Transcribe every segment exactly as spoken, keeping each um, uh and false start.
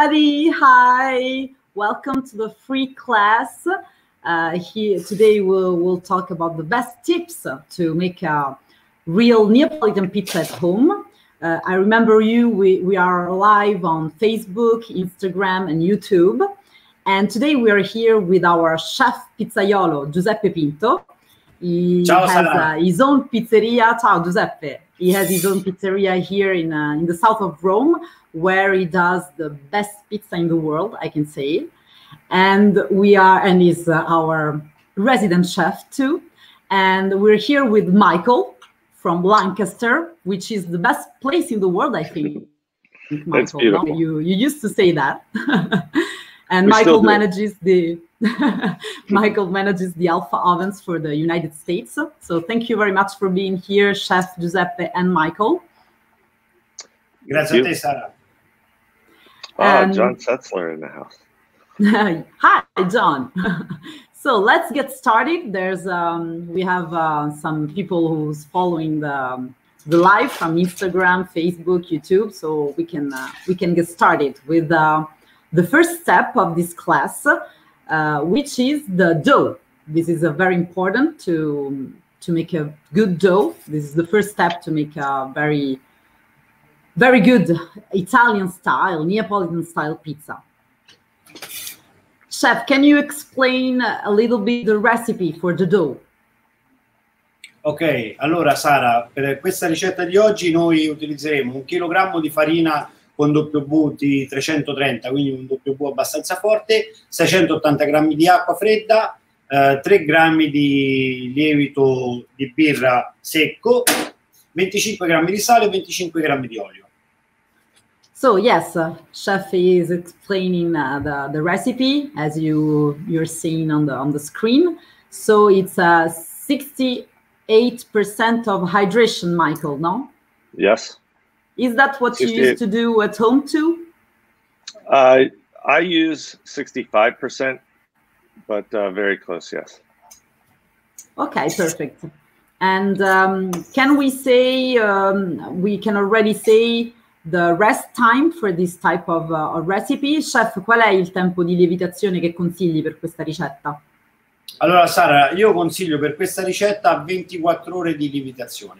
everybody. Hi. Welcome to the free class. Uh, here today we'll, we'll talk about the best tips to make a real Neapolitan pizza at home. Uh, I remember you, we, we are live on Facebook, Instagram, and YouTube. And today we are here with our chef pizzaiolo, Giuseppe Pinto. He Ciao, has uh, his own pizzeria. Ciao, Giuseppe. He has his own pizzeria here in, uh, in the south of Rome, where he does the best pizza in the world, I can say. And we are, and he's uh, our resident chef too. And we're here with Michael from Lancaster, which is the best place in the world, I think. Michael, That's beautiful. No? You, you used to say that. And We Michael still do. manages the Michael manages the Alpha ovens for the United States. So thank you very much for being here, Chef Giuseppe and Michael. Grazie a te, Sara. Ah, And- John Setzler in the house. Hi, John. So let's get started. There's um, we have uh, some people who's following the um, the live from Instagram, Facebook, YouTube. So we can uh, we can get started with uh, the first step of this class, uh, which is the dough. This is a very important to to make a good dough. This is the first step to make a very very good Italian style, Neapolitan style pizza. Chef, can you explain a little bit the recipe for the dough? Ok, allora Sara, per questa ricetta di oggi noi utilizzeremo un chilogrammo di farina con W B di trecentotrenta, quindi un W B abbastanza forte, seicentottanta grammi di acqua fredda, eh, tre grammi di lievito di birra secco, venticinque grammi di sale e venticinque grammi di olio. So yes, uh, Chef is explaining uh, the, the recipe as you you're seeing on the on the screen. So it's uh, sixty-eight percent of hydration, Michael, no? Yes. Is that what you sixty-eight. used to do at home too? Uh, I use sixty-five percent, but uh, very close, yes. Okay, perfect. And um, can we say, um, we can already say the rest time for this type of uh, recipe? Chef, qual è il tempo di lievitazione che consigli per questa ricetta? Allora Sara, io consiglio per questa ricetta ventiquattro ore di lievitazione.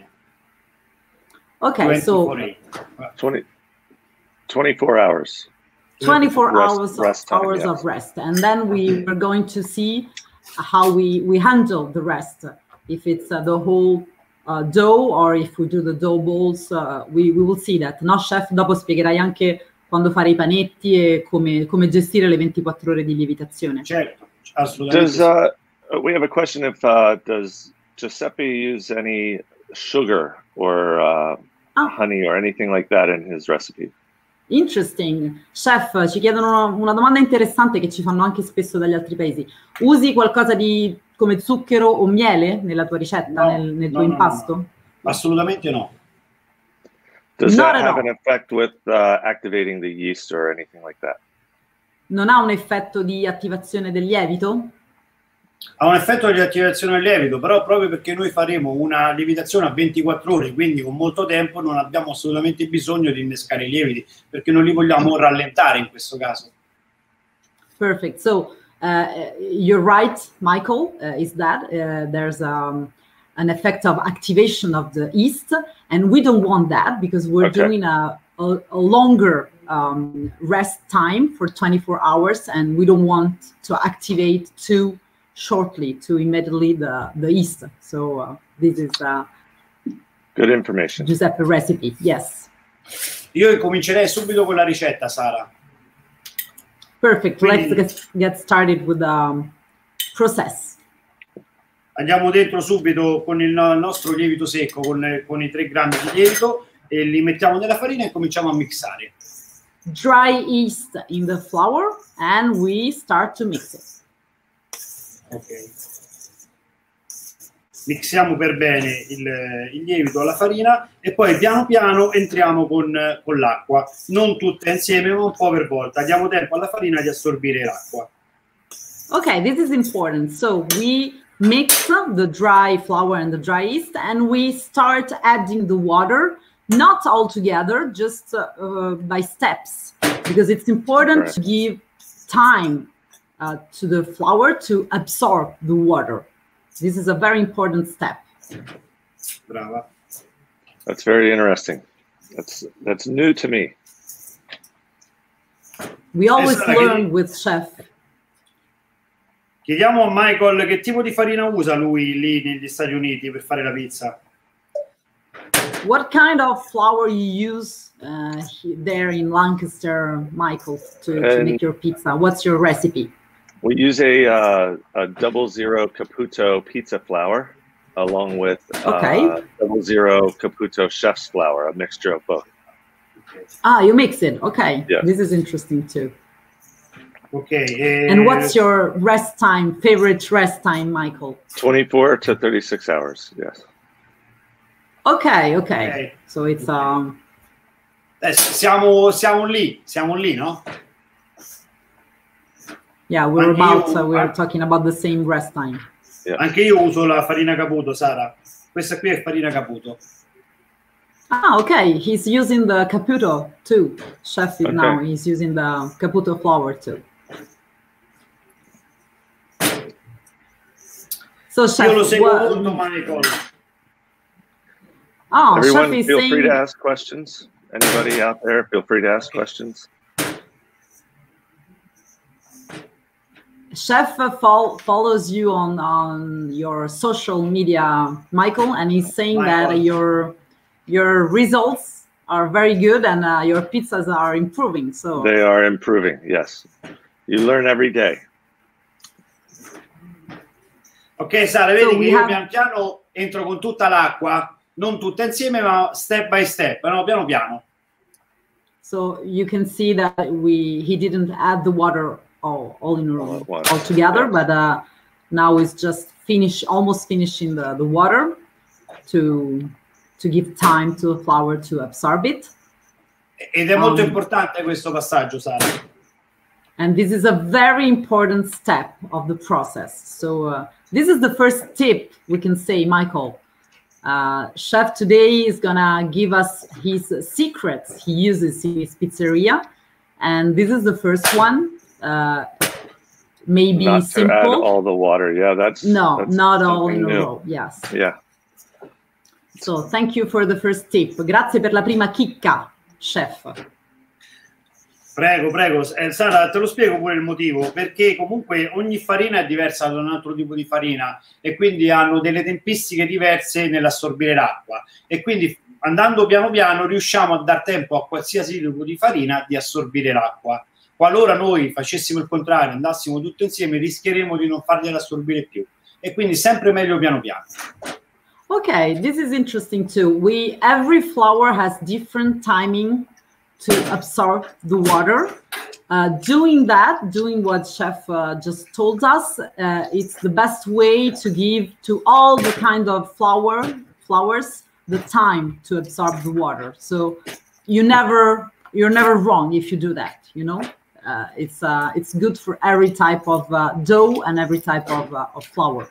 Okay, so ventiquattro ore. twenty, twenty-four hours. twenty-four Rest- hours, rest time, hours yes. of rest. And then we are going to see how we, we handle the rest. If it's uh, the whole uh, dough or if we do the dough balls, uh, we, we will see that. No, Chef? Dopo spiegherai anche quando fare i panetti e come, come gestire le ventiquattro ore di lievitazione. Certo, assolutamente. Does uh, we have a question? If uh, does Giuseppe use any sugar or uh, Ah. honey or anything like that in his recipe? Interesting. Chef, ci chiedono una, una domanda interessante che ci fanno anche spesso dagli altri paesi. Usi qualcosa di come zucchero o miele nella tua ricetta, No, nel, nel no, tuo no, impasto? no, no. Assolutamente no. Does Not that at have all. an effect with uh, activating the yeast or anything like that? Non ha un effetto di attivazione del lievito? Ha un effetto di attivazione del lievito, però proprio perché noi faremo una lievitazione a ventiquattro ore, quindi con molto tempo, non abbiamo assolutamente bisogno di innescare i lieviti, perché non li vogliamo rallentare in questo caso. Perfect. So uh, you're right, Michael, uh, is that uh, there's um, an effect of activation of the yeast, and we don't want that because we're Okay. doing a, a, a longer um, rest time for twenty-four hours, and we don't want to activate too shortly, too immediately the, the yeast. So uh, this is uh, Good information. Giuseppe recipe, yes. Io comincerei subito con la ricetta, Sara. Perfect. Quindi- Let's get, get started with the um, process. Andiamo dentro subito con il no- nostro lievito secco, con, con i tre grammi di lievito, e li mettiamo nella farina e cominciamo a mixare. Dry yeast in the flour, and we start to mix it. Ok. Mixiamo per bene il, il lievito alla farina e poi piano piano entriamo con, con l'acqua, non tutte insieme ma un po' per volta, diamo tempo alla farina di assorbire l'acqua. Okay, this is important. So we mix the dry flour and the dry yeast, and we start adding the water not all together, just uh, uh, by steps, because it's important Right. to give time uh, to the flour to absorb the water. This is a very important step. Brava. That's very interesting. That's that's new to me. We always Sara, learn che- with chef. Chiediamo a Michael che tipo di farina usa lui lì negli Stati Uniti per fare la pizza. What kind of flour you use uh, he- there in Lancaster, Michael, to, to Um, make your pizza? What's your recipe? We use a uh, a double zero Caputo pizza flour along with uh, Okay. double zero Caputo chef's flour, a mixture of both. Ah, you mix it. Okay. Yeah. This is interesting too. Ok. e- And what's your rest time, favorite rest time, Michael? twenty-four to thirty-six hours. Yes. Okay, okay. Ok. So it's um Eh, siamo, siamo lì, siamo lì, no? yeah, we're Anche io- about uh, we're talking about the same rest time. Anche io uso la farina Caputo, Sara. Questa qui è farina Caputo. Ah, okay. He's using the Caputo too. Chef is Okay. now he's using the Caputo flour too. So chef, Io lo seguo what- molto, Michael. oh, Everyone, chef is feel saying free to ask questions. Anybody out there, feel free to ask questions. Chef fol- follows you on on your social media, Michael, and he's saying that Michael. your your results are very good and uh, your pizzas are improving. So They are improving. Yes, you learn every day. Ok, Sara, So vedi we che io have- pian piano entro con tutta l'acqua, non tutta insieme, ma step by step, no? Piano piano. so you can see that we he didn't add the water all all in a All row at once, all together, yeah. but uh, now it's just finish almost finishing the the water to to give time to the flour to absorb it. Ed è molto Um, importante questo passaggio, Sara. And this is a very important step of the process. So uh, this is the first tip we can say, Michael. Uh, chef today is gonna give us his secrets he uses in his pizzeria, and this is the first one. Uh, maybe Not to add simple. all the water. Yeah, that's no, that's not all in something a new. row. Yes. Yeah. So thank you for the first tip. Grazie per la prima chicca, chef. Prego, prego. Eh, Sara, te lo spiego pure il motivo, perché comunque ogni farina è diversa da un altro tipo di farina e quindi hanno delle tempistiche diverse nell'assorbire l'acqua e quindi andando piano piano riusciamo a dar tempo a qualsiasi tipo di farina di assorbire l'acqua. Qualora noi facessimo il contrario, andassimo tutto insieme, rischieremo di non fargliela assorbire più e quindi sempre meglio piano piano. Okay, this is interesting too. We every flour has different timing to absorb the water. Uh, doing that, doing what Chef uh, just told us, uh, it's the best way to give to all the kind of flour flowers the time to absorb the water. So you never you're never wrong if you do that. You know, uh, it's uh, it's good for every type of uh, dough and every type of uh, of flour.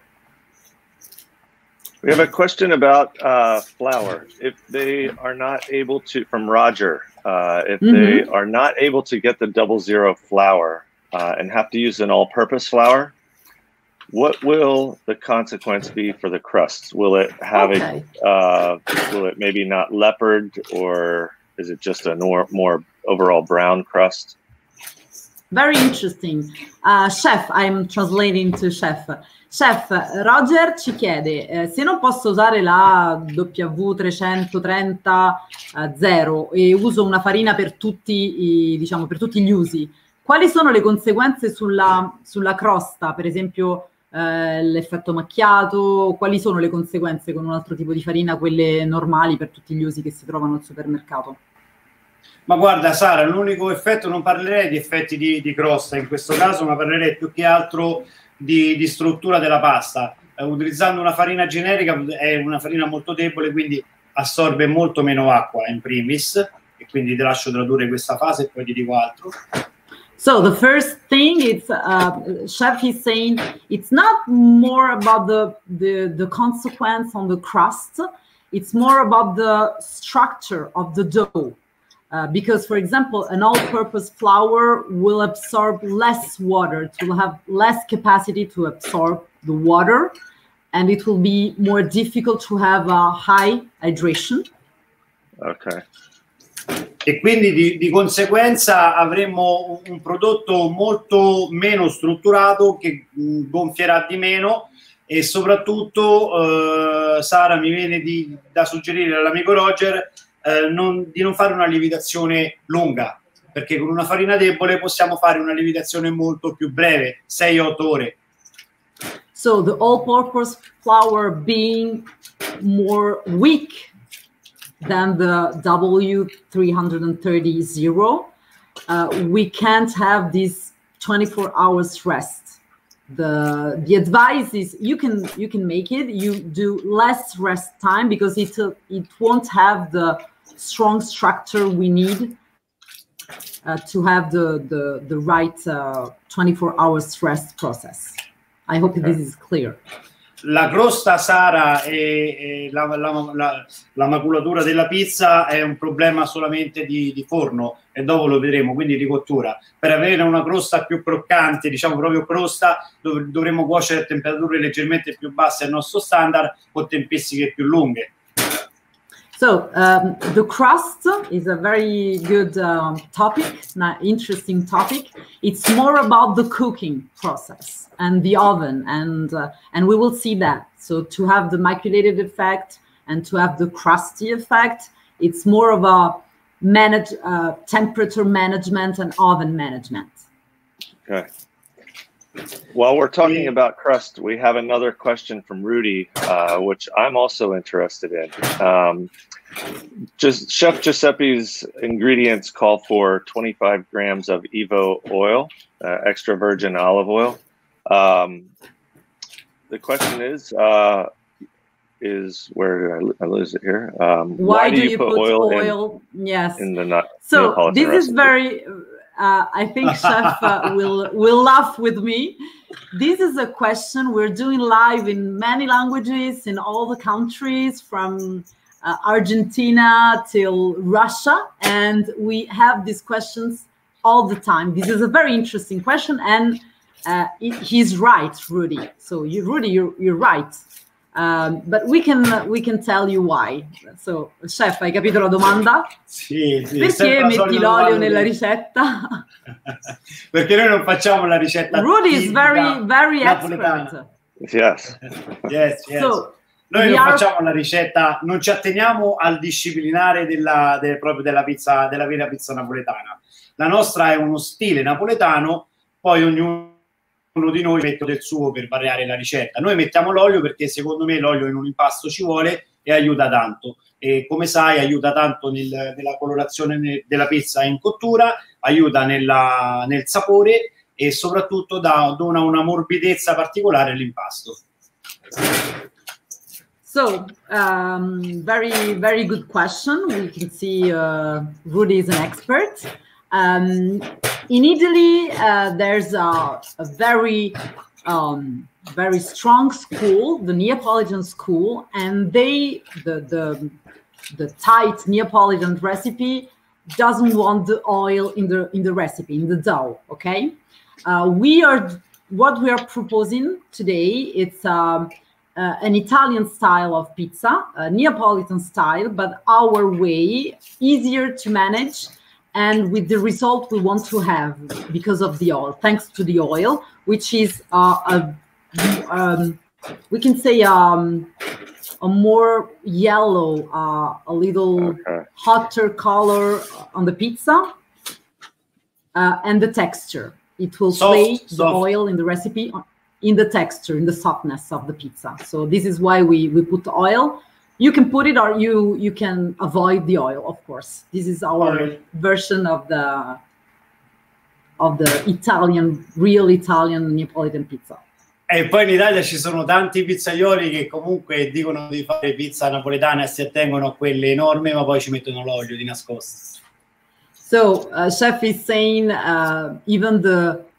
We have a question about uh, flour. If they are not able to, from Roger, uh, if Mhm. they are not able to get the double zero flour uh, and have to use an all-purpose flour, what will the consequence be for the crusts? Will it have Okay. a, uh, will it maybe not leopard, or is it just a nor- more overall brown crust? Very interesting. Uh, chef, I'm translating to Chef. Chef, Roger ci chiede eh, se non posso usare la W trecentotrenta zero e uso una farina per tutti, i, diciamo, per tutti gli usi, quali sono le conseguenze sulla, sulla crosta, per esempio eh, l'effetto macchiato, quali sono le conseguenze con un altro tipo di farina, quelle normali per tutti gli usi che si trovano al supermercato? Ma guarda Sara, l'unico effetto, non parlerei di effetti di, di crosta in questo caso, ma parlerei più che altro di, di struttura della pasta. Eh, utilizzando una farina generica è una farina molto debole, quindi assorbe molto meno acqua in primis, e quindi ti lascio tradurre questa fase e poi ti dico altro. So the first thing is, uh, Chef is saying it's not more about the, the, the consequence on the crust. It's more about the structure of the dough. Uh, because, for example, an all-purpose flour will absorb less water. It will have less capacity to absorb the water, and it will be more difficult to have a high hydration. Okay. E quindi di, di conseguenza avremo un, un prodotto molto meno strutturato che mh, gonfierà di meno, e soprattutto eh, Sara mi viene di, da suggerire all'amico Roger eh, non, di non fare una lievitazione lunga, perché con una farina debole possiamo fare una lievitazione molto più breve, sei otto ore. So the all-purpose flour being more weak than the W three thirty zero, uh, we can't have this twenty-four hours rest. The the advice is you can you can make it. You do less rest time because it uh, it won't have the strong structure we need uh, to have the the the right uh, twenty-four hours rest process. I hope this is clear. La crosta, Sara, e, e la, la, la, la maculatura della pizza è un problema solamente di, di forno, e dopo lo vedremo, quindi di cottura. Per avere una crosta più croccante, diciamo proprio crosta, dov dovremo cuocere a temperature leggermente più basse al nostro standard, con tempistiche più lunghe. So um, the crust is a very good um, topic, not interesting topic. It's more about the cooking process and the oven, and uh, and we will see that. So to have the maculated effect and to have the crusty effect, it's more of a manage uh, temperature management and oven management. Okay. While we're talking about crust, we have another question from Rudy, uh, which I'm also interested in. Um, just Chef Giuseppe's ingredients call for twenty-five grams of Evo oil, uh, extra virgin olive oil. Um, the question is, uh, is where did I, I lose it here? Um, why, why do, do you, you put, put oil, oil in, yes. in the nut? So Neapolitan this recipe? is very. Uh, I think Chef uh, will will laugh with me. This is a question we're doing live in many languages in all the countries, from uh, Argentina till Russia, and we have these questions all the time. This is a very interesting question, and uh, it, he's right, Rudy. So you, Rudy, you're, you're right. Um, but we can uh, we can tell you why. So, Chef, hai capito la domanda? Sì, sì. Perché metti l'olio nella ricetta? Perché noi non facciamo la ricetta. Rudy is very very napoletana. expert. Yes. Yes, yes. So, noi non are... facciamo la ricetta, non ci atteniamo al disciplinare della, del, proprio della pizza, della vera pizza napoletana. La nostra è uno stile napoletano, poi ognuno uno di noi mette del suo per variare la ricetta. Noi mettiamo l'olio perché secondo me l'olio in un impasto ci vuole e aiuta tanto. E come sai aiuta tanto nel, nella colorazione della pizza in cottura, aiuta nella, nel sapore e soprattutto dà, dona una morbidezza particolare all'impasto. So, um, very, very good question. We can see uh, Rudy is an expert. Um, in Italy, uh, there's a, a very, um, very strong school, the Neapolitan school, and they, the, the, the tight Neapolitan recipe doesn't want the oil in the in the recipe, in the dough. Okay, uh, we are what we are proposing today. It's um, uh, an Italian style of pizza, a Neapolitan style, but our way, easier to manage. And with the result we want to have because of the oil, thanks to the oil, which is uh, a, um, we can say um, a more yellow, uh, a little okay. hotter color on the pizza, uh, and the texture. It will soft, play the soft. oil in the recipe in the texture, in the softness of the pizza. So this is why we, we put the oil. You can put it or you you can avoid the oil, of course. This is our oil. version of the of the Italian, real Italian Neapolitan pizza. E poi in Italia ci sono tanti pizzaioli che comunque dicono di fare pizza napoletana e si attengono a quelle enormi, ma poi ci mettono l'olio di nascosto. So uh, Chef is saying uh, even the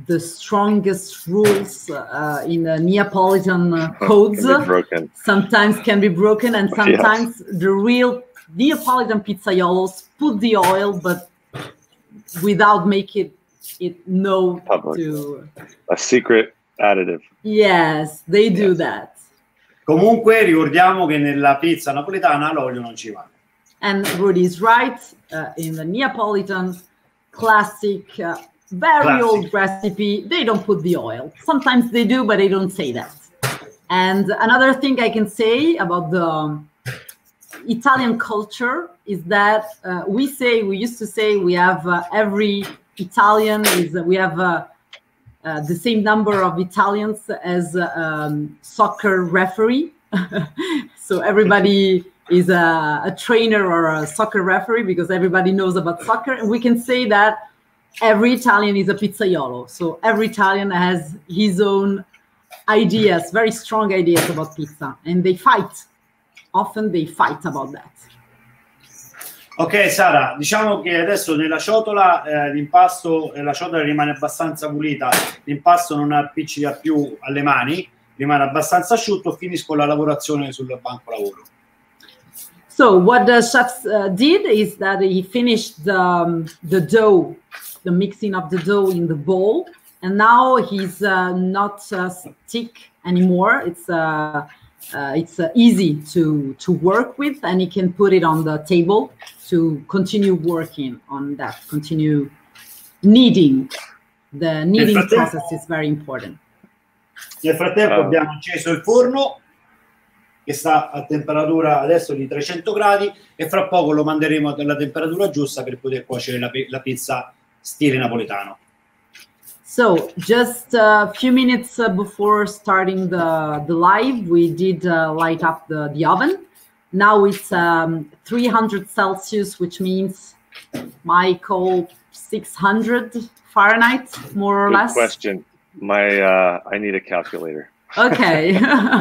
the strongest rules uh, in the Neapolitan uh, codes broken. sometimes can be broken, and sometimes yes. the real Neapolitan pizzaiolos put the oil, but without making it know Public. to a secret additive. Yes, they do yes. that. Comunque ricordiamo che nella pizza napoletana l'olio non ci va. And Rudy is right. Uh, in the Neapolitan classic, uh, very classic. old recipe, they don't put the oil. Sometimes they do, but they don't say that. And another thing I can say about the Italian culture is that uh, we say, we used to say we have uh, every Italian is, uh, we have uh, uh, the same number of Italians as uh, um, soccer referee. So everybody is a, a trainer or a soccer referee because everybody knows about soccer. And we can say that every Italian is a pizzaiolo. So every Italian has his own ideas, very strong ideas about pizza, and they fight. Often they fight about that. Ok Sara, diciamo che adesso nella ciotola eh, l'impasto, eh, la ciotola rimane abbastanza pulita, l'impasto non appiccica più alle mani, rimane abbastanza asciutto, finisco la lavorazione sul banco lavoro. So what the chef uh, did is that he finished the, um, the dough, the mixing of the dough in the bowl, and now he's uh, not uh, stick anymore. It's uh, uh, it's uh, easy to to work with, and he can put it on the table to continue working on that, continue kneading. The kneading process is very important. Nel frattempo uh, abbiamo acceso il forno che sta a temperatura adesso di trecento gradi e fra poco lo manderemo alla temperatura giusta per poter cuocere la, la pizza stile napoletano. So just a few minutes uh, before starting the, the live, we did uh, light up the, the oven. Now it's um, three hundred Celsius, which means, Michael, six hundred Fahrenheit, more or Good less. Question. My, uh, I need a calculator. Okay.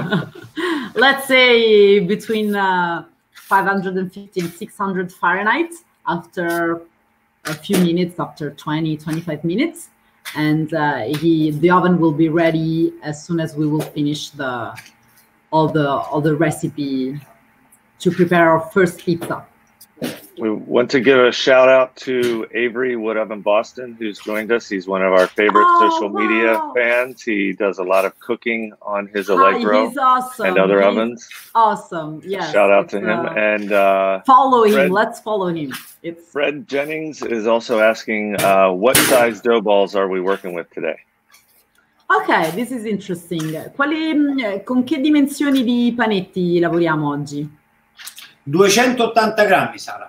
Let's say between uh, five hundred fifty and six hundred Fahrenheit after a few minutes, after twenty, twenty-five minutes. And uh, he, the oven will be ready as soon as we will finish the all the all the recipe to prepare our first pizza. We want to give a shout out to Avery Wood Oven Boston, who's joined us. He's one of our favorite oh, social wow. media fans. He does a lot of cooking on his Hi, Allegro he's awesome. and other he's ovens. Awesome. Yes. Shout out to uh, him. And uh, follow him. Fred, Let's follow him. It's Fred Jennings is also asking, uh, what size dough balls are we working with today? Ok, this is interesting. Quali, con che dimensioni di panetti lavoriamo oggi? duecentottanta grammi, Sara.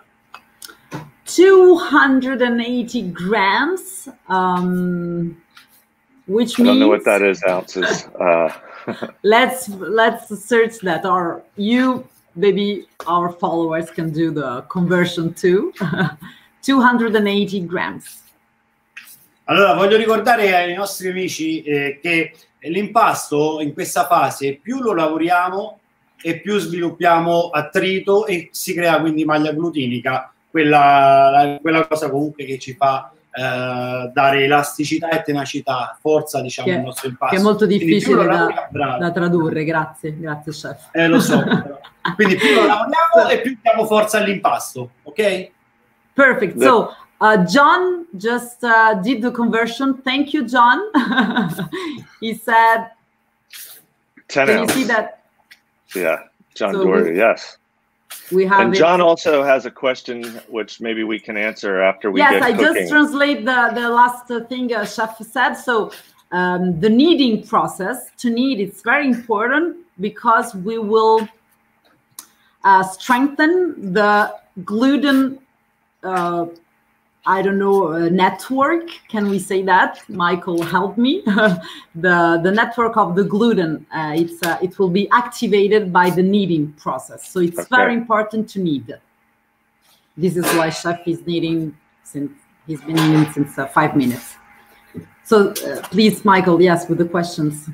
two hundred eighty grams, um, which I don't means know what that is, ounces. Uh, let's let's search that, or you, maybe our followers can do the conversion too. two hundred eighty grams. Allora, voglio ricordare ai nostri amici eh, che l'impasto in questa fase più lo lavoriamo e più sviluppiamo attrito e si crea quindi maglia glutinica, quella, quella cosa comunque che ci fa eh, dare elasticità e tenacità, forza, diciamo, che, al nostro impasto. Che è molto difficile da, lavoriamo, da tradurre, grazie, grazie chef. Eh, lo so, quindi più lo lavoriamo e più diamo forza all'impasto, ok? Perfect. So uh, John just uh, did the conversion. Thank you, John. He said, ten can ounce. You see that? Yeah, John so Dory, we, yes. We have and it. John also has a question, which maybe we can answer after we yes, get I cooking. just translate the, the last thing uh, Chef said. So um, the kneading process, to knead, it's very important because we will uh, strengthen the gluten uh, I don't know, uh, network. Can we say that? Michael, help me. the the network of the gluten. Uh, it's uh, it will be activated by the kneading process. So it's okay. very important to knead. This is why Chef is kneading since he's been kneading since uh, five minutes. So uh, please, Michael, yes, with the questions.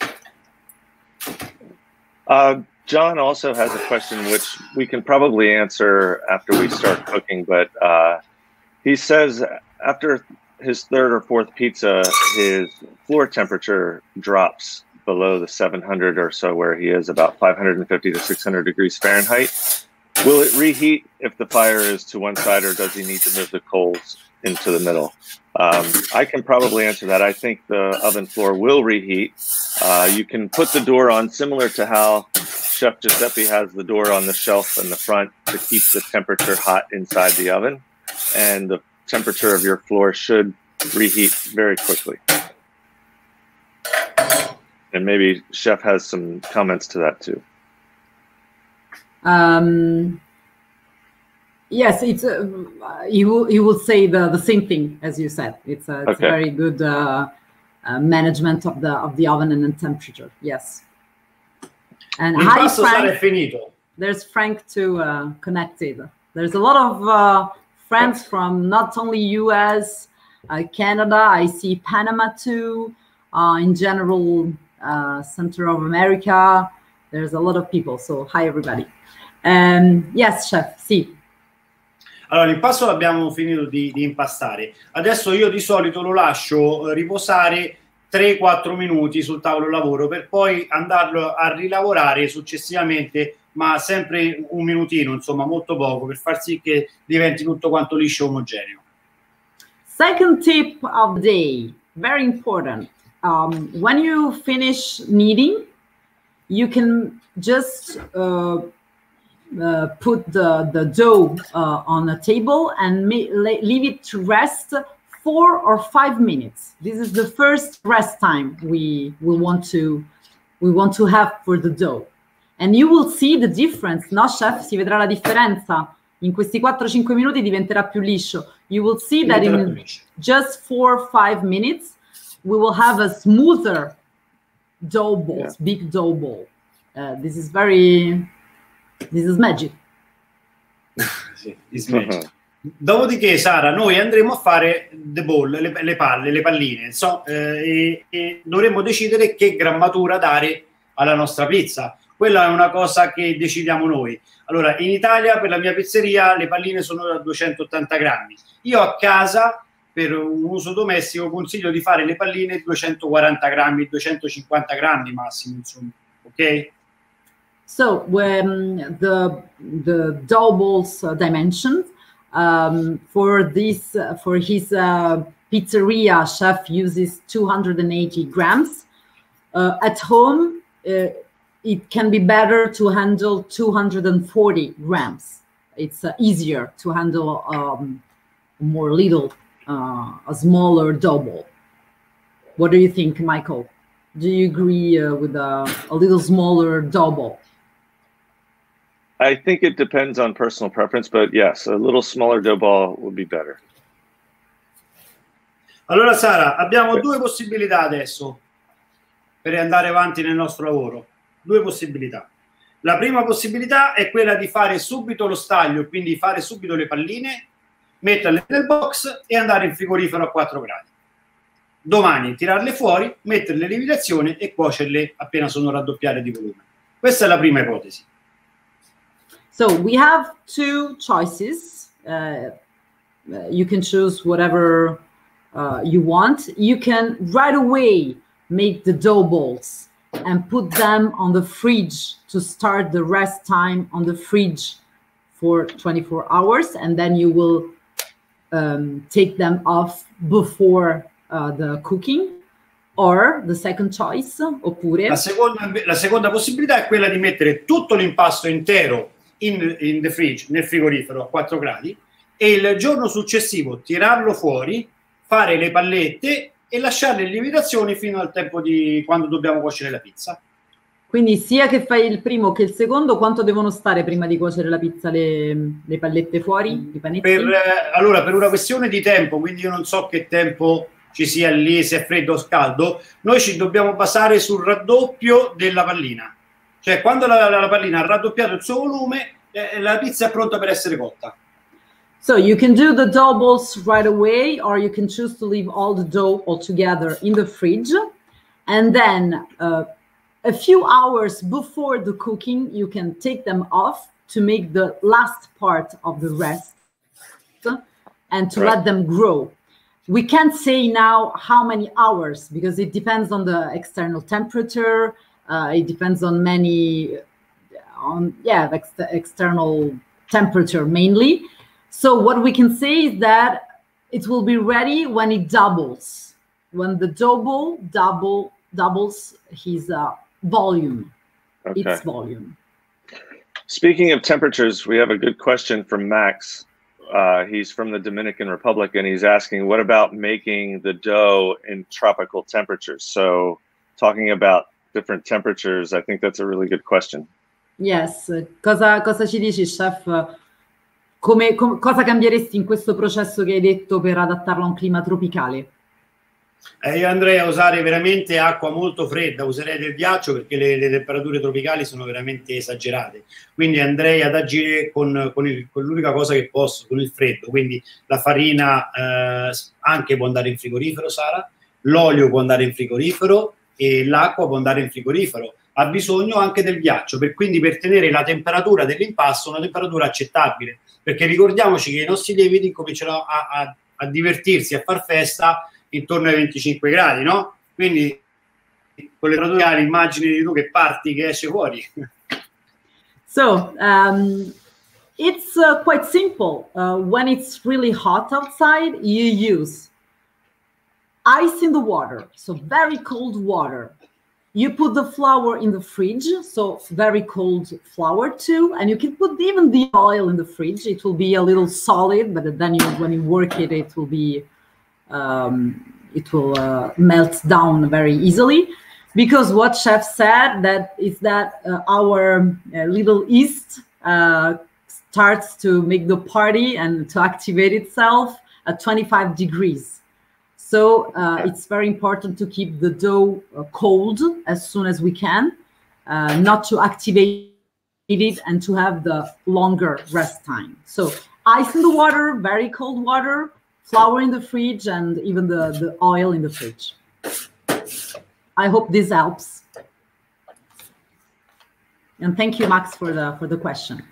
Uh, John also has a question which we can probably answer after we start cooking, but. Uh, He says after his third or fourth pizza, his floor temperature drops below the seven hundred or so, where he is about five hundred fifty to six hundred degrees Fahrenheit. Will it reheat if the fire is to one side, or does he need to move the coals into the middle? Um, I can probably answer that. I think the oven floor will reheat. Uh, you can put the door on similar to how Chef Giuseppe has the door on the shelf in the front to keep the temperature hot inside the oven. And the temperature of your floor should reheat very quickly. And maybe Chef has some comments to that too. Um, yes, it's uh, you will you will say the the same thing as you said. It's a, it's Okay. a very good uh, uh, management of the of the oven and the temperature. Yes. And hi, L'impasto Sara è Frank. finito. There's Frank too uh, connected. There's a lot of uh, friends from not only U S, uh, Canada. I see Panama too. Uh, in general, uh, Center of America. There's a lot of people. So hi everybody. Um, yes, chef. Sì. Allora, l'impasto l'abbiamo finito di, di impastare. Adesso io di solito lo lascio eh, riposare tre quattro minuti sul tavolo lavoro per poi andarlo a rilavorare successivamente, ma sempre un minutino, insomma molto poco, per far sì che diventi tutto quanto liscio e omogeneo. Second tip of the day, very important. Um, when you finish kneading, you can just uh, uh, put the, the dough uh, on a table and leave it to rest four or five minutes. This is the first rest time we, we want to we want to have for the dough. And you will see the difference, no chef? Si vedrà la differenza. In questi quattro cinque minuti diventerà più liscio. You will see that in just four or five minutes, we will have a smoother dough balls, yeah. big dough ball. Uh, this is very, this is magic. Sì, it's magic. Dopodiché, Sara, noi andremo a fare the ball, le, le palle, le palline, so, eh, e, e dovremo decidere che grammatura dare alla nostra pizza. Quella è una cosa che decidiamo noi. Allora, in Italia, per la mia pizzeria, le palline sono da duecentottanta grammi. Io a casa, per un uso domestico, consiglio di fare le palline duecentoquaranta grammi, duecentocinquanta grammi massimo, insomma. Ok? So, when the, the dough balls uh, dimensions, Um, for this, uh, for his uh, pizzeria, chef uses two hundred eighty grams. Uh, at home, uh, it can be better to handle two hundred forty grams. It's uh, easier to handle um, more little, uh, a smaller dough ball. What do you think, Michael? Do you agree uh, with a, a little smaller dough ball? I think it depends on personal preference, but yes, a little smaller dough ball would be better. Allora, Sara, abbiamo due possibilità adesso per andare avanti nel nostro lavoro. Due possibilità. La prima possibilità è quella di fare subito lo staglio, quindi fare subito le palline, metterle nel box e andare in frigorifero a quattro gradi. Domani tirarle fuori, metterle in lievitazione e cuocerle appena sono raddoppiate di volume. Questa è la prima ipotesi. So we have two choices. Uh, you can choose whatever uh, you want. You can right away make the dough balls and put them on the fridge to start the rest time on the fridge for twenty-four hours, and then you will um, take them off before uh, the cooking. Or the second choice, oppure... La seconda, la seconda possibilità è quella di mettere tutto l'impasto intero In, in the fridge, nel frigorifero a quattro gradi, e il giorno successivo tirarlo fuori, fare le pallette e lasciarle in lievitazione fino al tempo di quando dobbiamo cuocere la pizza. Quindi sia che fai il primo che il secondo, quanto devono stare prima di cuocere la pizza le, le pallette fuori, i panetti? Per, eh, allora, per una questione di tempo, quindi io non so che tempo ci sia lì, se è freddo o caldo, noi ci dobbiamo basare sul raddoppio della pallina. Cioè, quando la, la, la pallina ha raddoppiato il suo volume, eh, la pizza è pronta per essere cotta. So you can do the dough balls right away, or you can choose to leave all the dough all together in the fridge. And then uh, a few hours before the cooking, you can take them off to make the last part of the rest and to right. let them grow. we can't say now how many hours, because it depends on the external temperature. Uh, it depends on many, on yeah, ex external temperature mainly. So what we can say is that it will be ready when it doubles, when the double double doubles his uh, volume, Okay. its volume. Speaking of temperatures, we have a good question from Max. Uh, he's from the Dominican Republic, and he's asking, what about making the dough in tropical temperatures? So talking about different temperatures, I think that's a really good question. Yes. Cosa, cosa ci dici, chef? Come, com, cosa cambieresti in questo processo che hai detto per adattarlo a un clima tropicale? Eh, io andrei a usare veramente acqua molto fredda, userei del ghiaccio perché le, le temperature tropicali sono veramente esagerate, quindi andrei ad agire con, con, il, con l'unica cosa che posso, con il freddo, quindi la farina eh, anche può andare in frigorifero, Sara, l'olio può andare in frigorifero e l'acqua può andare in frigorifero, ha bisogno anche del ghiaccio, per, quindi per tenere la temperatura dell'impasto una temperatura accettabile, perché ricordiamoci che i nostri lieviti comincerano a, a, a divertirsi, a far festa intorno ai venticinque gradi, no? Quindi con le temperature immagini tu che parti, che esce fuori. So um, it's uh, quite simple. Uh, when it's really hot outside, you use ice in the water, so very cold water. You put the flour in the fridge, so very cold flour too, and you can put even the oil in the fridge. It will be a little solid, but then you, when you work it, it will be Um, it will uh, melt down very easily, because what chef said that is that uh, our uh, little yeast uh, starts to make the party and to activate itself at twenty-five degrees. So uh, it's very important to keep the dough uh, cold as soon as we can, uh, not to activate it and to have the longer rest time. So ice in the water, very cold water, flour in the fridge, and even the, the oil in the fridge. I hope this helps. And thank you, Max, for the, for the question.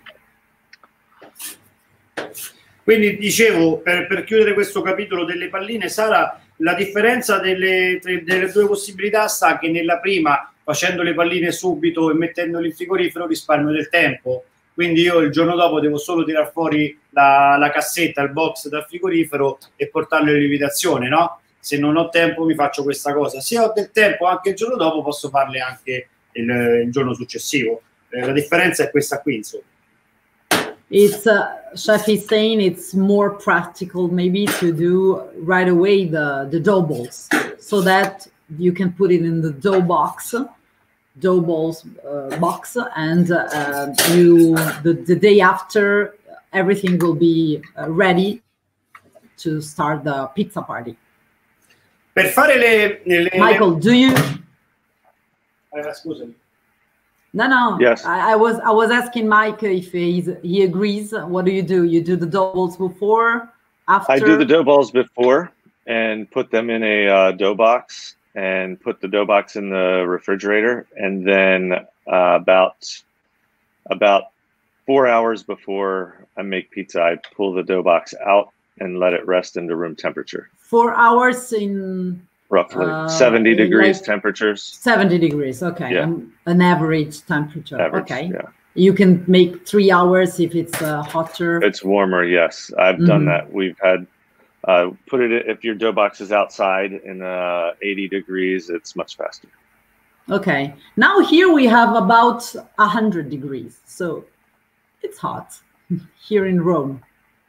Quindi dicevo, per, per chiudere questo capitolo delle palline, Sara, la differenza delle, delle due possibilità sta che nella prima, facendo le palline subito e mettendole in frigorifero, risparmio del tempo. Quindi io il giorno dopo devo solo tirar fuori la, la cassetta, il box dal frigorifero e portarlo in lievitazione, no? Se non ho tempo mi faccio questa cosa. Se ho del tempo anche il giorno dopo posso farle anche il, il giorno successivo. Eh, la differenza è questa qui, insomma. It's uh, chef is saying it's more practical maybe to do right away the, the dough balls, so that you can put it in the dough box. dough balls uh, box, and uh, you the, the day after everything will be uh, ready to start the pizza party. Per fare le, le Michael, le... do you? Eh, scusami. No, no. Yes. I, I was I was asking Mike if he's, he agrees. What do you do? You do the dough balls before, after? I do the dough balls before and put them in a uh, dough box. And put the dough box in the refrigerator, and then uh, about about four hours before I make pizza, I pull the dough box out and let it rest into room temperature. Four hours in roughly uh, seventy degrees like temperatures. Seventy degrees, okay. Yeah. Um, an average temperature. Average, okay. Yeah. You can make three hours if it's uh, hotter. It's warmer. Yes, I've mm-hmm. done that. We've had. Uh, put it if your dough box is outside in uh, eighty degrees, it's much faster. Okay. Now here we have about one hundred degrees, so it's hot here in Rome.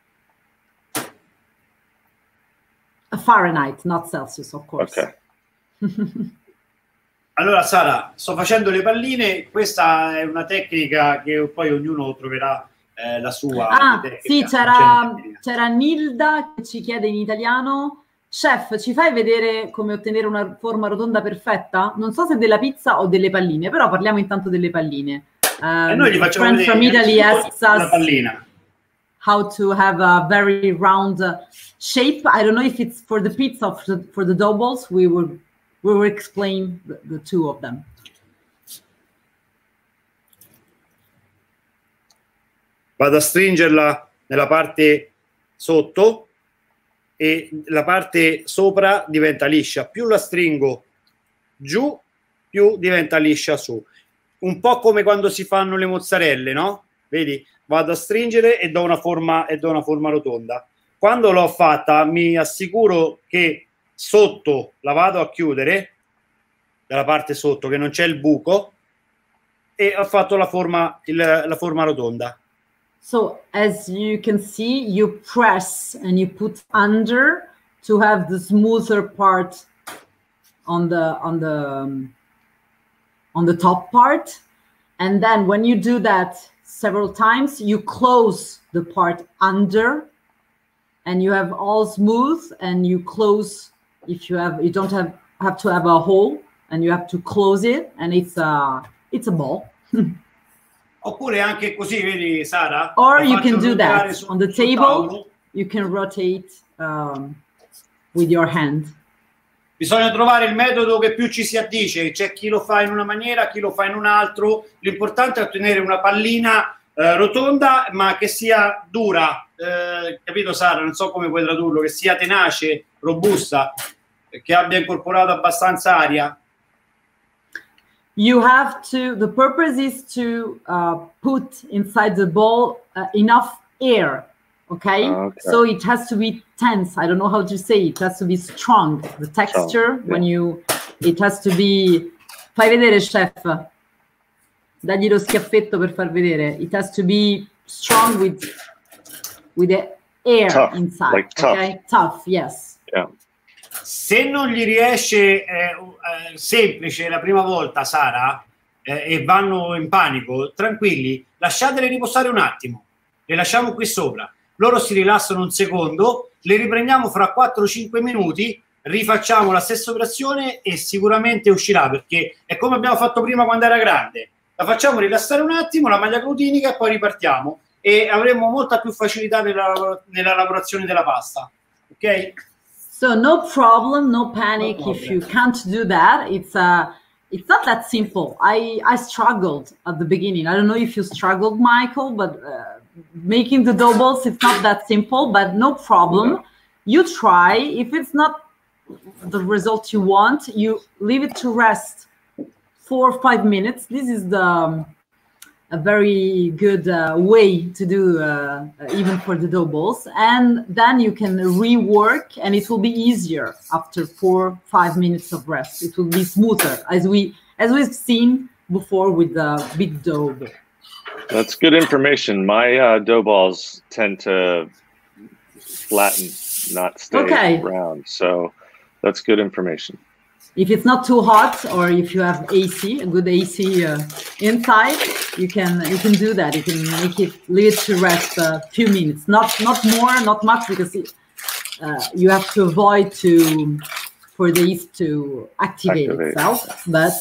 Fahrenheit, not Celsius, of course. Okay. Allora Sara, sto facendo le palline, questa è una tecnica che poi ognuno troverà Eh, la sua. Ah, sì, c'era, c'era Nilda che ci chiede in italiano: chef, ci fai vedere come ottenere una forma rotonda perfetta? Non so se della pizza o delle palline, però parliamo intanto delle palline. Um, e noi gli facciamo friend vedere from Italy asks us pallina. how to have a very round uh, shape. I don't know if it's for the pizza or for the, for the dough balls. We will we will explain the, the two of them. Vado a stringerla nella parte sotto e la parte sopra diventa liscia. Più la stringo giù, più diventa liscia su. Un po' come quando si fanno le mozzarelle, no? Vedi? Vado a stringere e do una forma, e do una forma rotonda. Quando l'ho fatta mi assicuro che sotto la vado a chiudere, dalla parte sotto che non c'è il buco, e ho fatto la forma, il, la forma rotonda. So as you can see, you press and you put under to have the smoother part on the on the um, on the top part, and then when you do that several times, you close the part under, and you have all smooth, and you close if you have you don't have have to have a hole, and you have to close it, and it's a it's a ball. Oppure anche così, vedi Sara? Or you can do that on the table. You can rotate um, with your hand. Bisogna trovare il metodo che più ci si addice. C'è chi lo fa in una maniera, chi lo fa in un altro. L'importante è ottenere una pallina eh, rotonda, ma che sia dura. Eh, capito Sara? Non so come puoi tradurlo. Che sia tenace, robusta, che abbia incorporato abbastanza aria. You have to, the purpose is to uh, put inside the ball uh, enough air, okay? okay? So it has to be tense. I don't know how to say it. It has to be strong. The texture, strong. when you, it has to be, fai vedere chef, dagli lo schiaffetto per far vedere. It has to be strong with, with the air tough, inside, like tough. okay? Tough, yes. Yeah. Se non gli riesce eh, eh, semplice la prima volta, Sara, eh, e vanno in panico, tranquilli, lasciatele riposare un attimo, le lasciamo qui sopra, loro si rilassano un secondo, le riprendiamo fra quattro cinque minuti, rifacciamo la stessa operazione e sicuramente uscirà, perché è come abbiamo fatto prima quando era grande, la facciamo rilassare un attimo, la maglia glutinica, e poi ripartiamo e avremo molta più facilità nella, nella lavorazione della pasta, ok? So no problem, no panic No problem. if you can't do that. It's uh, it's not that simple. I I struggled at the beginning. I don't know if you struggled, Michael, but uh, making the dough balls, it's not that simple. But no problem. You try. If it's not the result you want, you leave it to rest four or five minutes. This is the um, a very good uh, way to do uh, even for the dough balls, and then you can rework and it will be easier after four five minutes of rest. It will be smoother, as we as we've seen before with the big dough ball. That's good information. My uh, dough balls tend to flatten, not stay okay. round, so that's good information. If it's not too hot, or if you have A C, a good A C uh, inside, you can you can do that. You can make it leave it to rest a few minutes, not not more, not much, because it, uh, you have to avoid to for the yeast to activate, activate. itself. But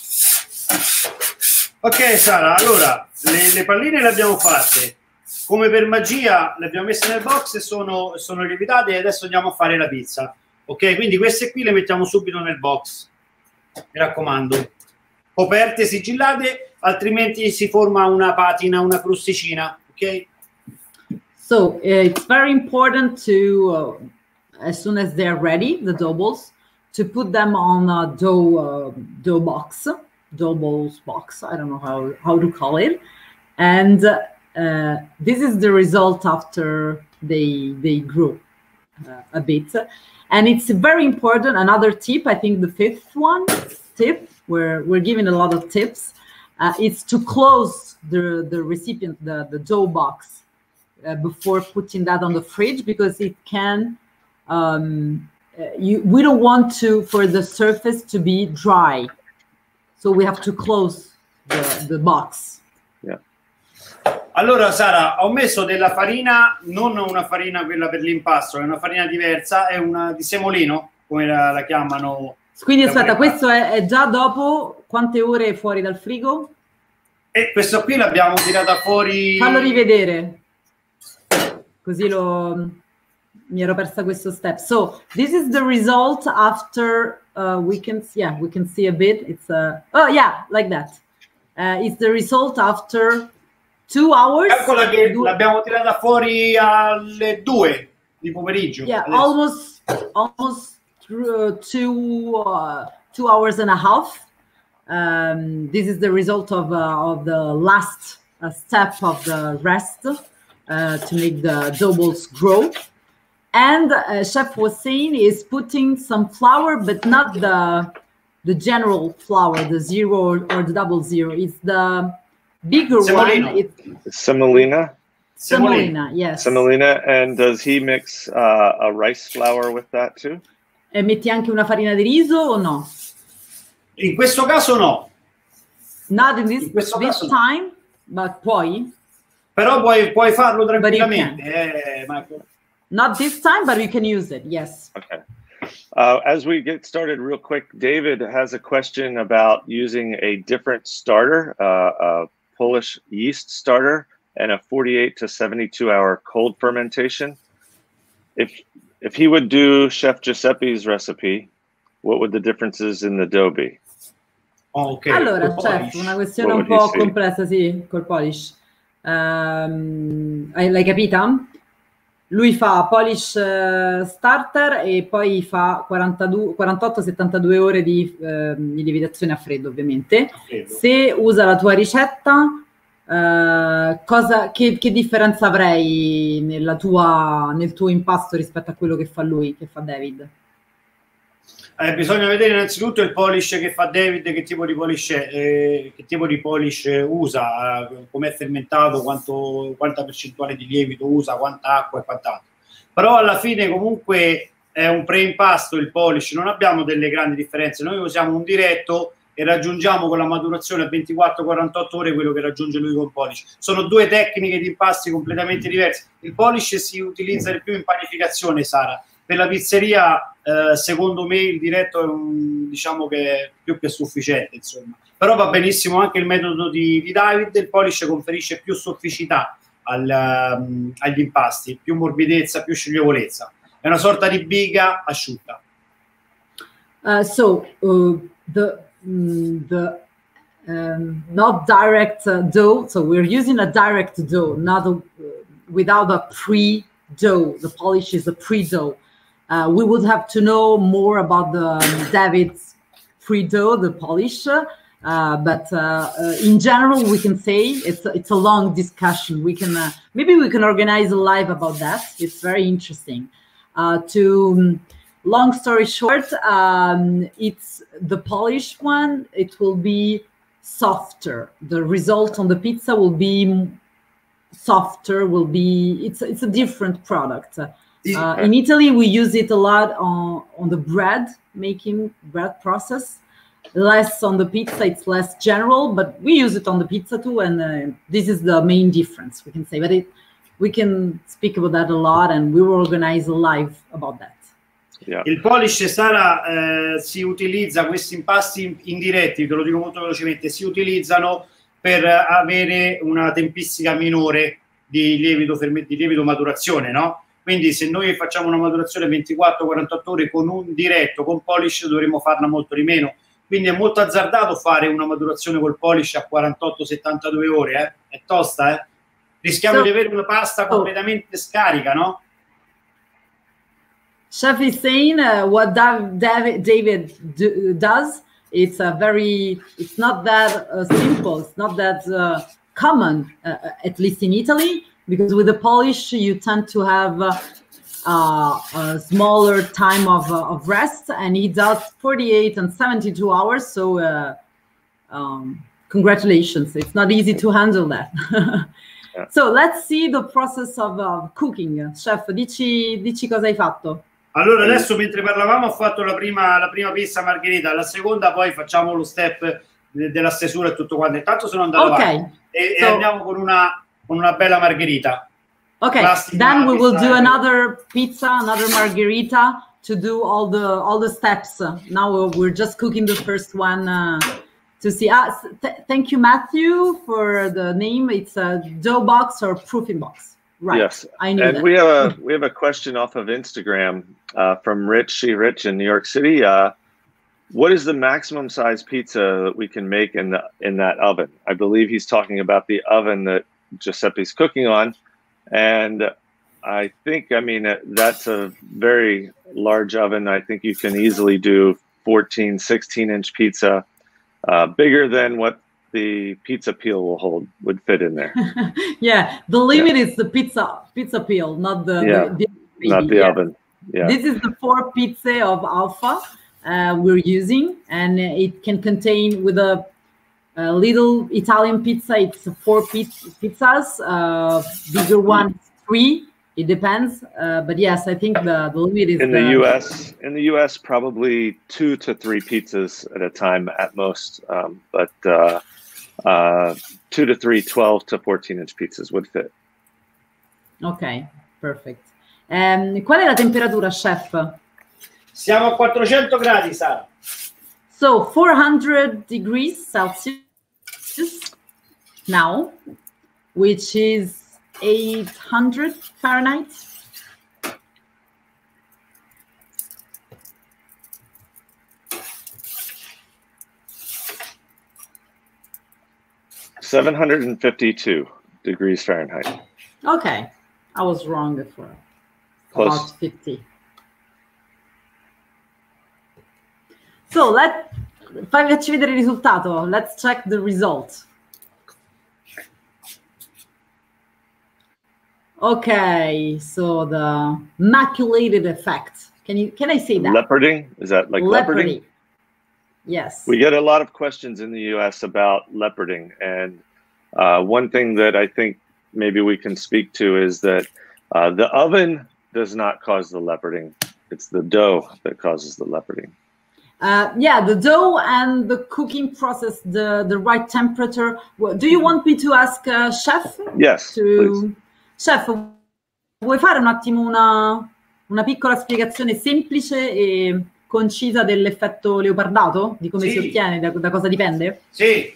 ok, Sara, allora le, le palline le abbiamo fatte. Come per magia le abbiamo messe nel box e sono, sono lievitate, e adesso andiamo a fare la pizza. Ok, quindi queste qui le mettiamo subito nel box, mi raccomando, coperte, sigillate, altrimenti si forma una patina, una crosticina, ok? So uh, it's very important to, uh, as soon as they're ready, the dough balls, to put them on a dough, uh, dough box, dough balls box, I don't know how, how to call it. And uh, this is the result after they, they grew uh, a bit. And it's very important. Another tip, I think the fifth one tip, where we're giving a lot of tips, uh, is to close the, the recipient, the, the dough box, uh, before putting that on the fridge, because it can, um, uh, you, we don't want to, for the surface to be dry. So we have to close the, the box. Yeah. Allora Sara, ho messo della farina, non una farina quella per l'impasto, è una farina diversa, è una di semolino, come la, la chiamano. Quindi aspetta, questo è, è già dopo quante ore fuori dal frigo? E questo qui l'abbiamo tirata fuori. Fallo rivedere, così lo mi ero persa questo step. So this is the result after uh, we can yeah we can see a bit. It's a oh yeah like that. Uh, it's the result after two hours. Calcola che l'abbiamo tirata fuori alle due, di pomeriggio. Yeah, adesso. almost almost through two uh, two hours and a half. Um, this is the result of uh, of the last uh, step of the rest uh, to make the dough balls grow. And uh, chef was saying is putting some flour, but not the the general flour, the zero or the double zero. It's the bigger Semolina. one. It's Semolina. semolina, yes. Semolina. And does he mix uh, a rice flour with that too? E metti anche una farina di riso o no? In questo caso no. Not in this, In questo this caso no. time, but puoi. Però puoi, puoi farlo But you tranquillamente. can. Eh, Marco. Not this time, but you can use it, yes. Okay. Uh, as we get started real quick, David has a question about using a different starter, uh, a Polish yeast starter, and a forty-eight to seventy-two hour cold fermentation. If if he would do Chef Giuseppe's recipe, what would the differences in the dough be? Oh, ok. Allora, Col chef, Polish. una questione What un would po' you say? complessa, sì, col Polish. Ehm, hai- l'hai capita? Lui fa Polish eh, starter e poi fa quarantadue quarantotto settantadue ore di, ehm, di lievitazione a freddo, ovviamente. Freddo. Se usa la tua ricetta, eh, cosa, che, che differenza avrei nella tua, nel tuo impasto rispetto a quello che fa lui, che fa David? Eh, bisogna vedere innanzitutto il polish che fa David, che tipo di polish, eh, che tipo di polish usa, eh, com'è fermentato, quanto, quanta percentuale di lievito usa, quanta acqua e quant'altro. Però alla fine comunque è un preimpasto il polish, non abbiamo delle grandi differenze. Noi usiamo un diretto e raggiungiamo con la maturazione a ventiquattro quarantotto ore quello che raggiunge lui con polish. Sono due tecniche di impasti completamente diverse. Il polish si utilizza di più in panificazione, Sara. Per la pizzeria, eh, secondo me, il diretto è un, diciamo che è più che sufficiente, insomma. Però va benissimo anche il metodo di, di David. Il polish conferisce più sofficità al, um, agli impasti, più morbidezza, più sceglievolezza. È una sorta di biga asciutta. Uh, so uh, the mm, the um, not direct uh, dough. So we're using a direct dough, not a, uh, without a pre dough. The polish is a pre dough. Uh, we would have to know more about the um, David's pre dough, the polish. Uh, but uh, uh, in general, we can say it's it's a long discussion. We can uh, maybe we can organize a live about that. It's very interesting. Uh, to um, long story short, um, it's the polished one. It will be softer. The result on the pizza will be softer. Will be it's it's a different product. Uh, in Italy, we use it a lot on on the bread making bread process. Less on the pizza, it's less general, but we use it on the pizza too, and uh, this is the main difference we can say. But it, we can speak about that a lot, and we will organize a live about that. Yeah. Il polish, Sara, eh, si utilizza, questi impasti indiretti, te lo dico molto velocemente, si utilizzano per avere una tempistica minore di lievito, di lievito maturazione, no? Quindi se noi facciamo una maturazione ventiquattro quarantotto ore con un diretto, con polish, dovremmo farla molto di meno. Quindi è molto azzardato fare una maturazione col polish a quarantotto settantadue ore, eh? È tosta, eh? Rischiamo So, di avere una pasta completamente scarica, no? Chef is saying uh, what Dav David, David do, does. It's a very, it's not that uh, simple. It's not that uh, common, uh, at least in Italy, because with the polish you tend to have uh, uh, a smaller time of, uh, of rest, and he does forty-eight and seventy-two hours. So uh, um, congratulations. It's not easy to handle that. Yeah. So let's see the process of uh, cooking. Chef, dici, dici cosa hai fatto? Allora adesso mentre parlavamo ho fatto la prima, la prima pizza margherita, la seconda poi facciamo lo step de della stesura e tutto quanto. Intanto sono andato Okay. avanti e, So- e andiamo con una, con una bella margherita. Okay, Classic then we will do style. another pizza, another margherita to do all the all the steps. Now we're, we're just cooking the first one uh, to see. Ah, s- th thank you, Matthew, for the name. It's a dough box or proofing box. Right. Yes. I knew And that. we have a we have a question off of Instagram uh, from Rich She Rich in New York City. Uh, what is the maximum size pizza that we can make in the in that oven? I believe he's talking about the oven that Giuseppe's cooking on. And I think, I mean, that's a very large oven. I think you can easily do fourteen, sixteen inch pizza, uh, bigger than what the pizza peel will hold, would fit in there. Yeah, the limit Yeah. is the pizza pizza peel, not the, Yeah, the, the not the yeah. oven. Yeah. This is the four pizza of Alpha uh, we're using, and it can contain with a, a little Italian pizza. It's four pizz pizzas, uh, bigger one three. It depends, uh, but yes, I think the, the limit is in the, the U S. In the U S, probably two to three pizzas at a time at most, um, but uh, uh, two to three twelve to fourteen inch pizzas would fit. Ok, perfect. Um, qual è la temperatura, chef? Siamo a quattrocento gradi, Sara. So four hundred degrees Celsius now, which is eight hundred Fahrenheit. seven hundred fifty-two degrees Fahrenheit. Okay, I was wrong before. Close. About fifty. So let facci vedere il risultato. Let's check the result. Okay, so the maculated effect. Can you can I say that? Leoparding? Is that like leoparding? Leopardy. Yes. We get a lot of questions in the U S about leoparding, and uh, one thing that I think maybe we can speak to is that uh, the oven does not cause the leoparding. It's the dough that causes the leoparding. Uh, yeah, the dough and the cooking process, the the right temperature. Do you want me to ask uh, chef? Yes, to... please. Chef, vuoi fare un attimo una, una piccola spiegazione semplice e concisa dell'effetto leopardato? Di come Sì. si ottiene, da, da cosa dipende? Sì.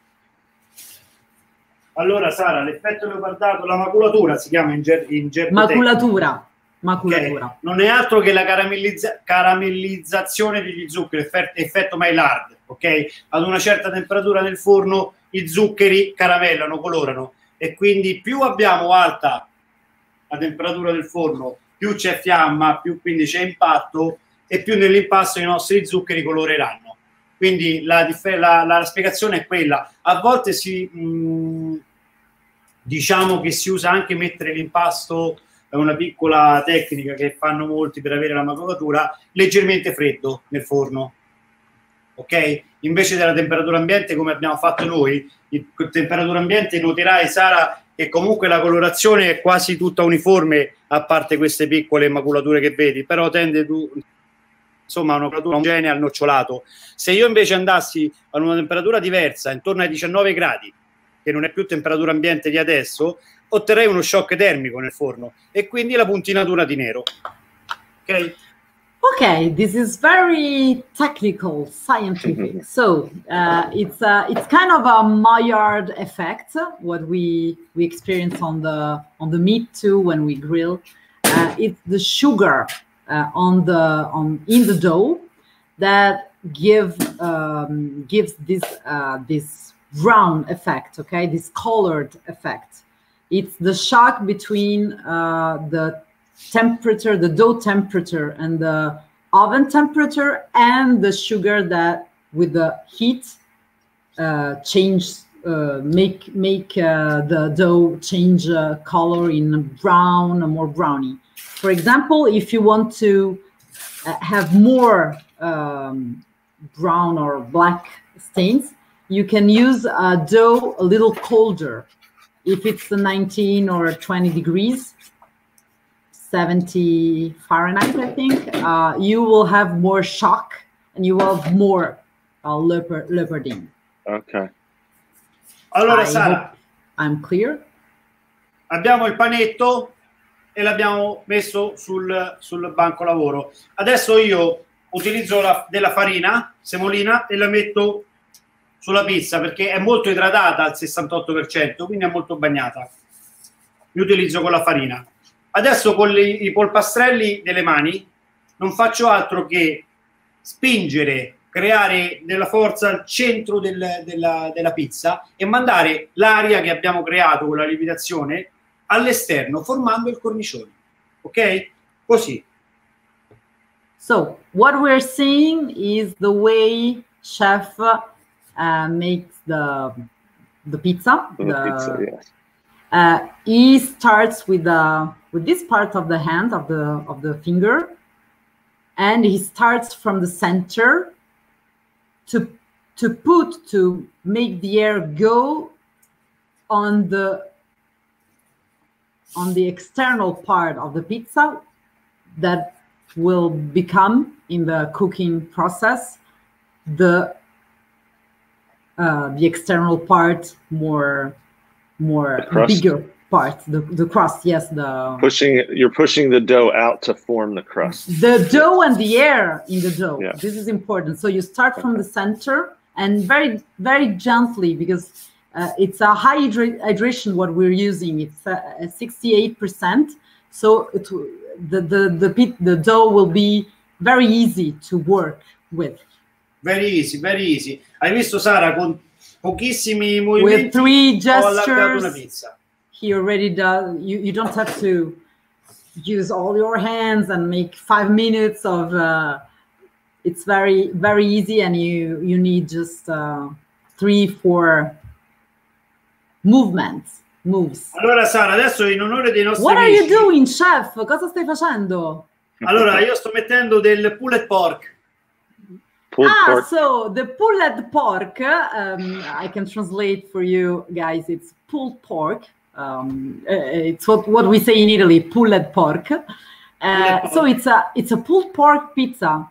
Allora, Sara, l'effetto leopardato, la maculatura si chiama in, ger in gergo Maculatura. Maculatura. Okay. Non è altro che la caramellizza caramellizzazione degli zuccheri, effetto, effetto Maillard, ok? Ad una certa temperatura nel forno i zuccheri caramellano, colorano, e quindi più abbiamo alta la temperatura del forno, più c'è fiamma, più quindi c'è impatto, e più nell'impasto i nostri zuccheri coloreranno. Quindi la, la, la spiegazione è quella. A volte si mh, diciamo che si usa anche mettere l'impasto, è una piccola tecnica che fanno molti per avere la maculatura, leggermente freddo nel forno, ok? Invece della temperatura ambiente, come abbiamo fatto noi, in temperatura ambiente noterai, Sara, che comunque la colorazione è quasi tutta uniforme, a parte queste piccole maculature che vedi, però tende tu, insomma, a una maculatura omogenea al nocciolato. Se io invece andassi a una temperatura diversa, intorno ai diciannove gradi, che non è più temperatura ambiente di adesso, otterrei uno shock termico nel forno e quindi la puntinatura di nero. Ok? Okay, this is very technical, scientific. So uh, it's uh, it's kind of a Maillard effect, what we we experience on the on the meat too when we grill. Uh, it's the sugar uh, on the on in the dough that give um, gives this uh, this brown effect. Okay, this colored effect. It's the shock between uh, the temperature, the dough temperature, and the oven temperature, and the sugar that, with the heat, uh, change, uh, make make uh, the dough change uh, color in brown, more browny. For example, if you want to uh, have more um, brown or black stains, you can use a dough a little colder. If it's nineteen or twenty degrees, seventy Fahrenheit, I think, uh, you will have more shock and you will have more uh, leopard leoparding. Okay. Allora, I Sara, I'm clear. abbiamo il panetto e l'abbiamo messo sul, sul banco lavoro. Adesso io utilizzo la, della farina semolina e la metto sulla pizza perché è molto idratata al sessantotto per cento, quindi è molto bagnata. Io utilizzo con la farina. Adesso con le, i polpastrelli delle mani non faccio altro che spingere, creare della forza al centro del, della, della pizza e mandare l'aria che abbiamo creato con la lievitazione all'esterno, formando il cornicione. ok? Così. So what we're seeing is the way chef uh, makes the the pizza. The, the, pizza, yes. Uh, he starts with the with this part of the hand of the of the finger, and he starts from the center to to put to make the air go on the on the external part of the pizza that will become in the cooking process the uh, the external part more more bigger part, the, the crust, yes. the Pushing, you're pushing the dough out to form the crust. The dough and the air in the dough. Yeah. This is important. So you start from the center and very, very gently, because uh, it's a high hydra hydration what we're using. It's uh, sixty-eight percent. So it, the, the, the, pit, the dough will be very easy to work with. Very easy, very easy. Hai visto, Sara, con pochissimi movimenti with three ho allargato una gestures, pizza. he already does. You, you don't have to use all your hands and make five minutes of. Uh, it's very very easy, and you you need just uh, three four movements moves. Allora, Sara, adesso in onore dei nostri What are amici, you doing, chef? Cosa stai facendo? allora io sto mettendo del pulled pork. Pulled ah, pork. so the pulled pork. Um, I can translate for you guys. It's pulled pork. Um, uh, it's what, what we say in Italy, pulled pork. Uh, Pulled pork. So it's a it's a pulled pork pizza.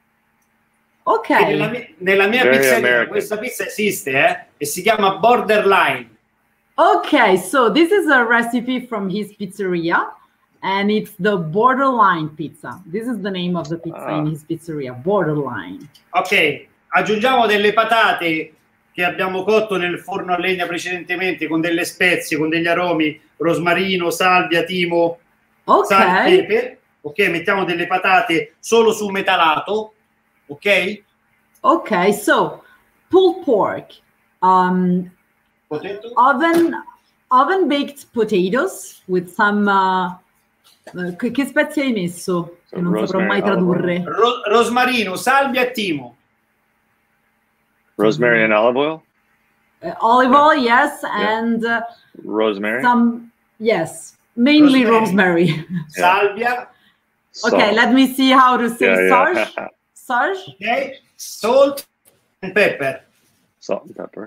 Ok. E Nella mia, nella mia Very pizzeria American. questa pizza esiste, eh? E si chiama Borderline. Okay, so this is a recipe from his pizzeria, and it's the Borderline pizza. This is the name of the pizza Ah. in his pizzeria, Borderline. Ok, aggiungiamo delle patate che abbiamo cotto nel forno a legna precedentemente con delle spezie, con degli aromi, rosmarino, salvia, timo, sale, Okay. pepe. Ok, mettiamo delle patate solo sul metalato. Ok? Okay, so pulled pork, um, Potato? oven oven baked potatoes with some. Uh, uh, che, che spezie hai messo? Che non saprò Rosemary, mai tradurre. Ro- rosmarino, salvia e timo. Rosemary and olive oil. Uh, olive oil, yes, and uh, Rosemary. some yes, mainly Rosemary. rosemary. Salvia, Okay, Salt. let me see how to say Yeah, yeah. sarge. Sarge. ok? Salt and pepper. Salt and pepper.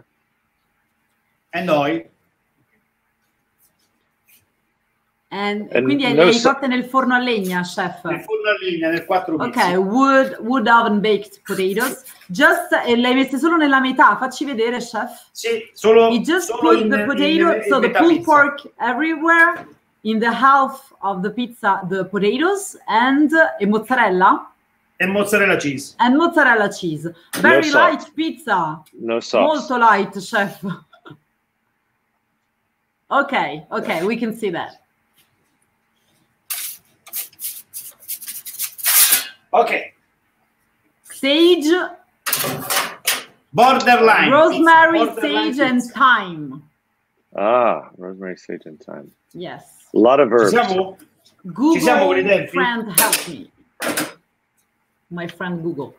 And oil. And, And quindi no le hai sa- cotte nel forno a legna, chef. Nel forno a legna, nel quattro bits. Ok, wood, wood oven baked potatoes. Just, e le hai messe solo nella metà. Facci vedere, chef. Sì, solo, You just solo put in, the potato, in, in so the metà pulled pizza. pork everywhere. In the half of the pizza, the potatoes and e mozzarella E mozzarella cheese. and mozzarella cheese. Very salt. light pizza. No sauce. Molto light, chef. Okay, okay, we can see that. Ok. Sage, Borderline. rosemary, pizza. Borderline sage, and pizza. thyme. Ah, rosemary, sage, and thyme. Yes. A lot of Ci herbs. siamo? Ci siamo con i Google tempi? friend, help me. My friend Google.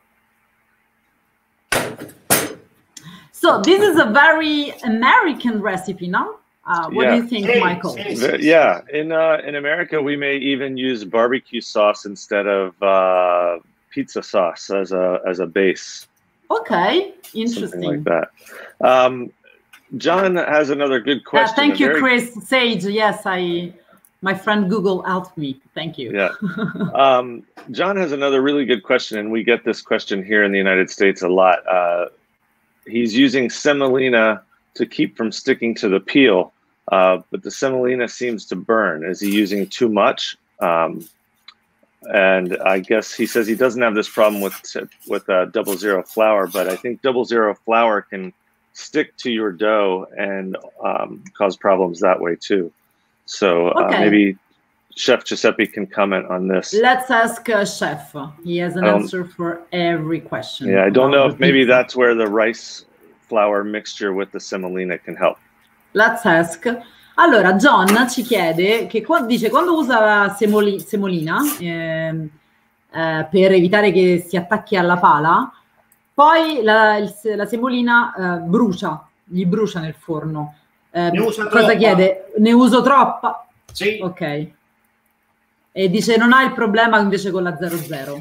So this is a very American recipe, no? Uh, what do you Yeah. think, Hey, Michael? hey. The- yeah, in uh, in America, we may even use barbecue sauce instead of uh, pizza sauce as a as a base, Okay, something interesting. like that. Um, John has another good Uh, question. thank a you, very- Chris. Sage, yes, I, my friend Google helped me. Thank you. Yeah. Um, John has another really good question, and we get this question here in the United States a lot. Uh, he's using semolina to keep from sticking to the peel, uh, but the semolina seems to burn. Is he using too much? Um, and I guess he says he doesn't have this problem with with uh, double zero flour, but I think double zero flour can stick to your dough and um, cause problems that way too. So uh, Okay. maybe Chef Giuseppe can comment on this. Let's ask uh, Chef. He has an Um, answer for every question. Yeah, I don't know about if the maybe pizza. that's where the rice flour mixture with the semolina can help. Let's ask. Allora, John ci chiede che qua, dice quando usa la semoli, semolina eh, eh, per evitare che si attacchi alla pala, poi la, il, la semolina eh, brucia, gli brucia nel forno. Eh, Ne usa cosa troppa? chiede? Ne uso troppa? Sì. Ok. E dice non ha il problema invece con la zero zero.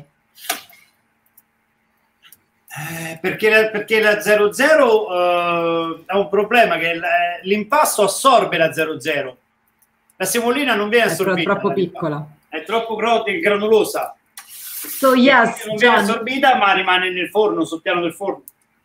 Eh, perché, perché la zero zero uh, ha un problema che l'impasto assorbe la zero zero. La semolina non viene assorbita. È troppo piccola. È troppo granulosa. So yes, non John. viene assorbita ma rimane nel forno, sul piano del forno.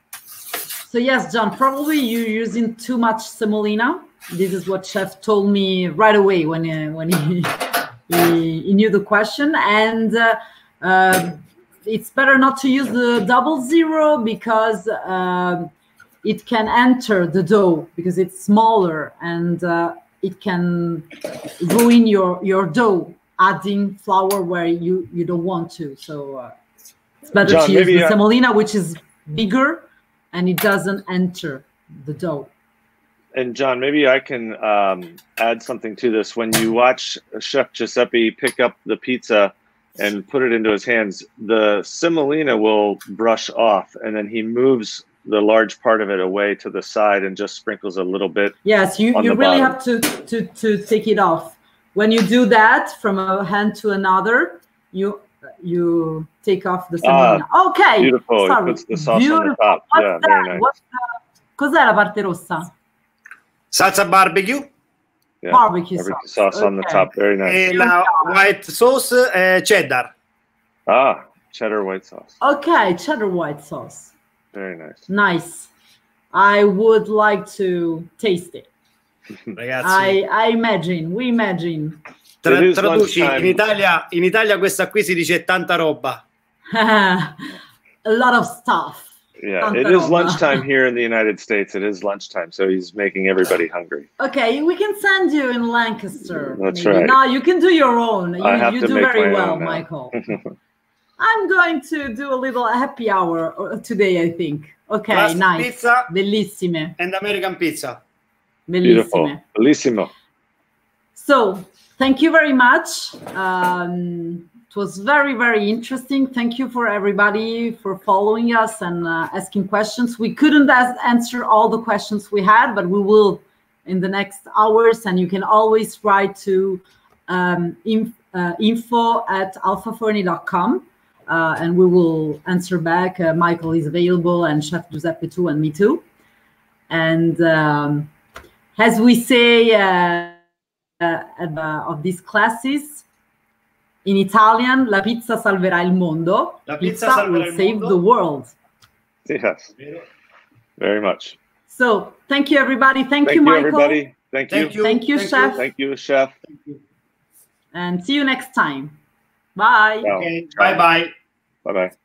So yes, John, probably you're using too much semolina. This is what Chef told me right away when he, when he, he, he knew the question. And uh, uh, it's better not to use the double zero because uh, it can enter the dough because it's smaller and uh, it can ruin your, your dough, adding flour where you, you don't want to. So uh, it's better John, to use the I... semolina, which is bigger and it doesn't enter the dough. And John, maybe I can um, add something to this. When you watch Chef Giuseppe pick up the pizza and put it into his hands, the semolina will brush off, and then he moves the large part of it away to the side and just sprinkles a little bit. Yes, you, you really bottom. have to, to, to take it off. When you do that from a hand to another, you you take off the semolina. Ah, okay. Beautiful. Sorry. He puts the sauce Beautiful. on the top. What's Yeah, that? very nice. What's the... Cos'è la parte rossa? Salsa barbecue. Yeah, Barbecue, barbecue sauce, sauce on the okay. top. Very nice. E la white sauce eh, cheddar. Ah, cheddar white sauce. Okay, cheddar white sauce. Very nice. Nice. I would like to taste it. Ragazzi, I, I imagine, we imagine. tra- It is traduci, lunchtime. in Italia, in Italia questa qui si dice tanta roba. A lot of stuff. Yeah, Tanta it is roba. lunchtime here in the United States. It is lunchtime, so he's making everybody hungry. Okay, we can send you in Lancaster. That's maybe. right. No, you can do your own. You, I have you to do make very my well, own now. Michael. I'm going to do a little happy hour uh, today, I think. Okay, Classic nice. pizza Bellissime. and American pizza. Beautiful. Bellissime. Bellissimo. So, thank you very much. Um, it was very, very interesting. Thank you for everybody for following us and uh, asking questions. We couldn't as- answer all the questions we had, but we will in the next hours. And you can always write to um, inf- uh, info at alphaforni dot com. Uh, and we will answer back. Uh, Michael is available, and Chef Giuseppe too, and me too. And um, as we say uh, uh, at the, of these classes, in Italian, la pizza salverà il mondo. La pizza Pizza salverà will il save mondo. the world. Yes, very much. So thank you, everybody. Thank, Thank you, you, Michael. everybody. Thank you. Thank you. Thank you, Chef. Thank you, Chef. And see you next time. Bye. Ciao. Okay, bye bye. Bye-bye.